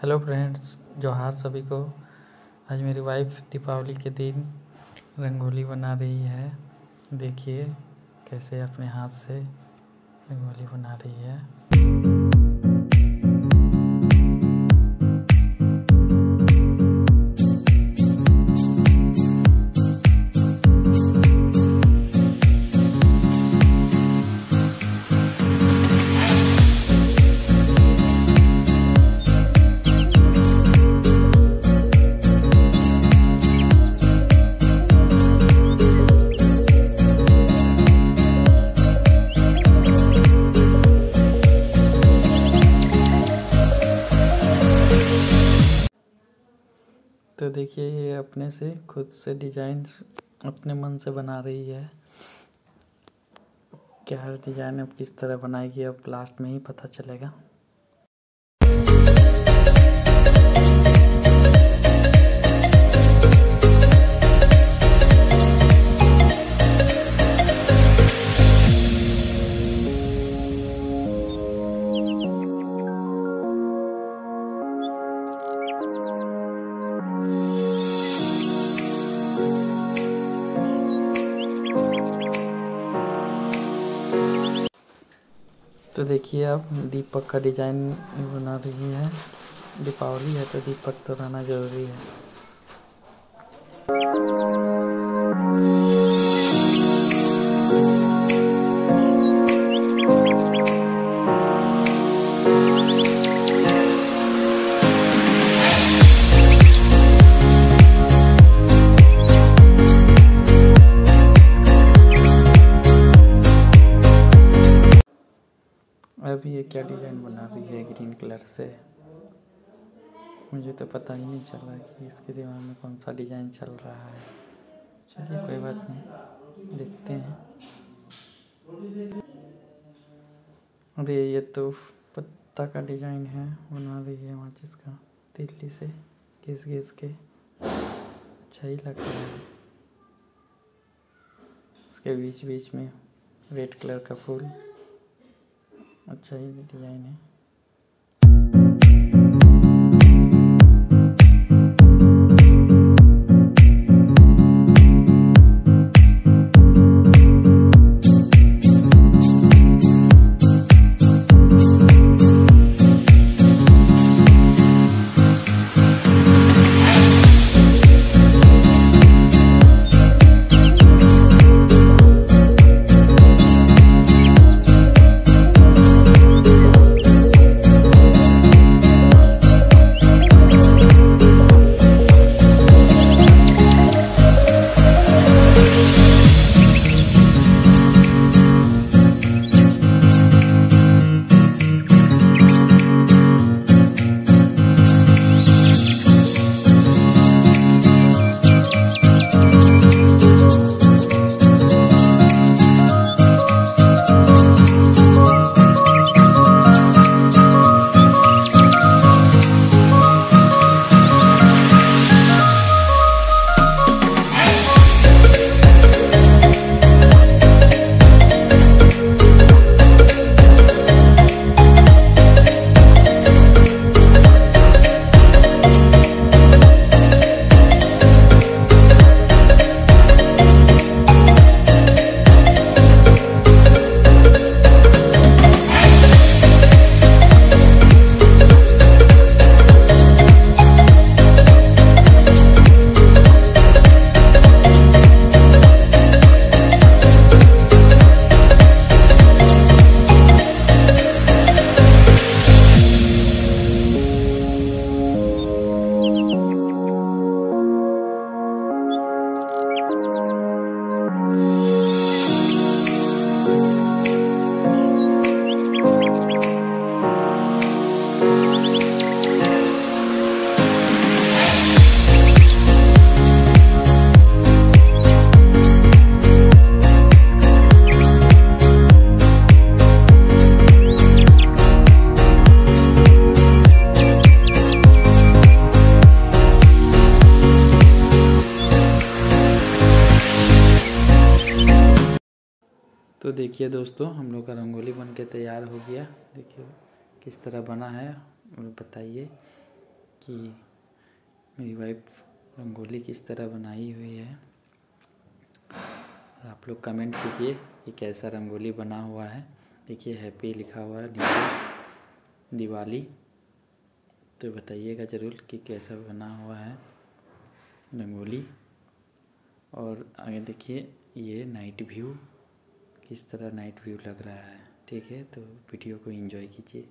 Hello friends, जोहार सभी को। आज मेरी वाइफ दीपावली के दिन रंगोली बना रही है। देखिए कैसे अपने हाथ से रंगोली बना रही है। तो देखिए ये अपने से खुद से डिज़ाइन अपने मन से बना रही है। क्या डिज़ाइन अब किस तरह बनाएगी अब लास्ट में ही पता चलेगा। तो देखिए अब दीपक का डिज़ाइन बना रही है। दीपावली है तो दीपक तो रहना ज़रूरी है। अभी ये क्या डिज़ाइन बना रही है ग्रीन कलर से, मुझे तो पता ही नहीं चला कि इसके दिमाग में कौन सा डिज़ाइन चल रहा है। चलिए कोई बात नहीं, देखते हैं। अरे ये तो पत्ता का डिज़ाइन है, बना रही है माचिस का तिल्ली से घिस घिस के। अच्छा ही लग रहा है। उसके बीच बीच में रेड कलर का फूल, अच्छा ही डिज़ाइन है। तो देखिए दोस्तों, हम लोग का रंगोली बन के तैयार हो गया। देखिए किस तरह बना है बताइए। कि मेरी वाइफ रंगोली किस तरह बनाई हुई है। और आप लोग कमेंट कीजिए कि कैसा रंगोली बना हुआ है। देखिए हैप्पी लिखा हुआ है नीचे दिवाली, तो बताइएगा ज़रूर कि कैसा बना हुआ है रंगोली। और आगे देखिए ये नाइट व्यू, किस तरह नाइट व्यू लग रहा है। ठीक है, तो वीडियो को एंजॉय कीजिए।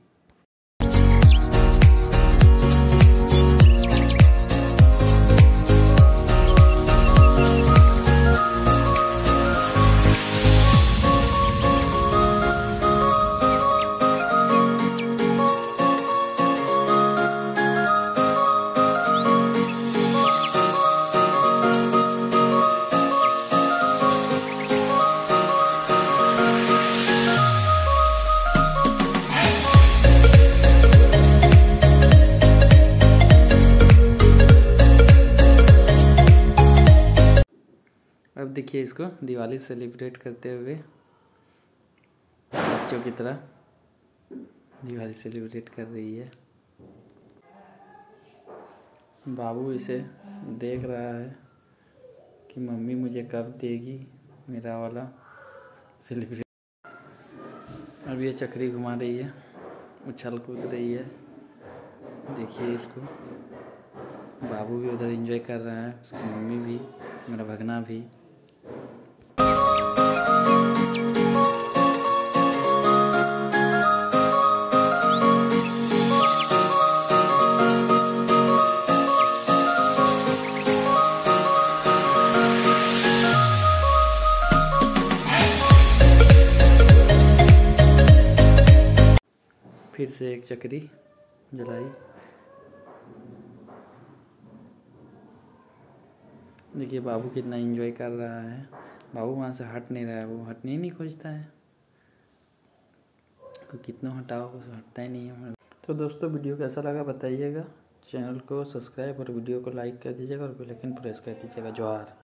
अब देखिए इसको दिवाली सेलिब्रेट करते हुए बच्चों की तरह दिवाली सेलिब्रेट कर रही है। बाबू इसे देख रहा है कि मम्मी मुझे कब देगी मेरा वाला सेलिब्रेट। अब ये चक्री घुमा रही है, उछल कूद रही है। देखिए इसको, बाबू भी उधर एंजॉय कर रहा है, उसकी मम्मी भी, मेरा भगना भी। फिर से एक चक्री जलाई। देखिए बाबू कितना एंजॉय कर रहा है। बाबू वहाँ से हट नहीं रहा है, वो हटने ही नहीं खोजता है। कितना हटाओ हटता ही नहीं है। तो दोस्तों वीडियो कैसा लगा बताइएगा। चैनल को सब्सक्राइब और वीडियो को लाइक कर दीजिएगा और बेल आइकन प्रेस कर दीजिएगा। जोहार।